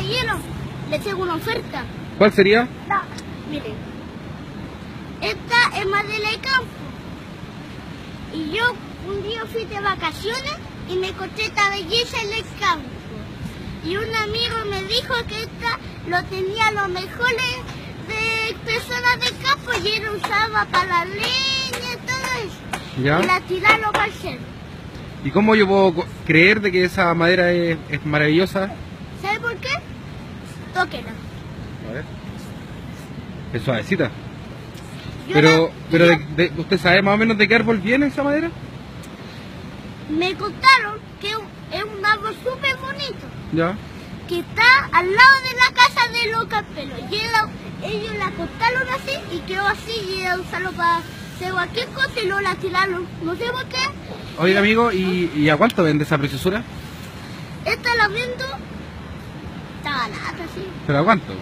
caballero, le tengo una oferta. ¿Cuál sería? No, miren. Esta es madera de campo. Y yo un día fui de vacaciones y me encontré esta belleza en el campo. Y un amigo me dijo que esta lo tenía los mejores de personas del campo y él usaba para la leña y todo eso. ¿Ya? Y la tiraron para el cerro. ¿Y cómo yo puedo creer de que esa madera es maravillosa? ¿Sabe por qué? Tóquela. A ver. Es suavecita. Yo Pero la- ¿usted sabe más o menos de qué árbol viene esa madera? Me contaron que es un árbol súper bonito, Ya. que está al lado de la casa de los camperos. Y ellos la cortaron así y quedó así y ellos usaron para hacer cualquier cosa y luego la tiraron. No sé por qué. Oiga, amigo, ¿y a cuánto vende esa preciosura? Esta la vendo, está barata, sí. ¿Pero a cuánto?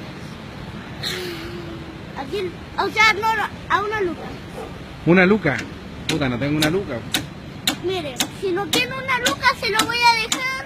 Aquí, o sea, no, a una luca. Una luca. Puta, no tengo una luca. Mire, si no tiene una luca se lo voy a dejar.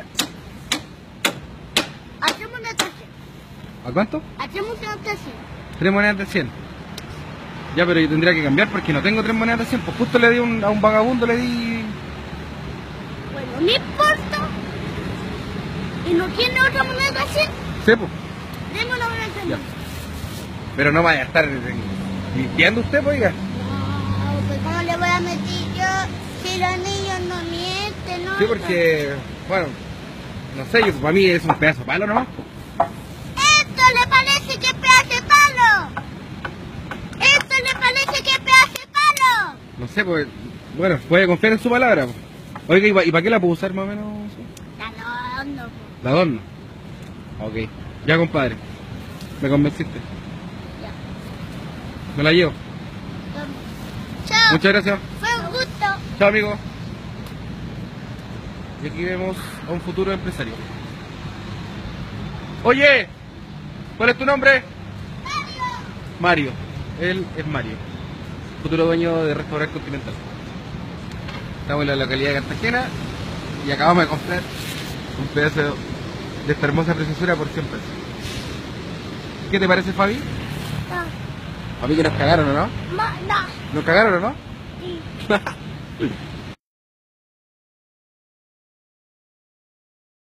Hacemos una tercera. ¿A cuánto? Hacemos una tercera. 3 monedas de 100. Ya, pero yo tendría que cambiar porque no tengo 3 monedas de 100. Pues justo le di a un vagabundo, le di... Bueno, no importa. ¿Y no tiene otra moneda así? Sí, pues. Deme una moneda así. Ya. Pero no vaya a estar mintiendo usted, pues, oiga. No, pues ¿cómo le voy a mentir yo si los niños no mienten, no? Sí, porque, bueno, no sé, yo, para mí es un pedazo de palo nomás. ¿Esto le parece que es pedazo de palo? ¿Esto le parece que es pedazo de palo? No sé, pues, bueno, puede confiar en su palabra. Pues. Oiga, ¿y para qué la puedo usar más o menos? No, no. La adorno. Ok. Ya, compadre. Me convenciste. Ya. Me la llevo. Chao. Muchas gracias. Fue un gusto. Chao, amigo. Y aquí vemos a un futuro empresario. Oye, ¿cuál es tu nombre? Mario. Él es Mario, futuro dueño de Restaurante Continental. Estamos en la localidad de Cartagena y acabamos de comprar un pedazo de esta hermosa preciosura por 100 pesos. ¿Qué te parece, Fabi? No. A mí que nos cagaron, ¿o no? No. ¿Nos cagaron, o no? Sí.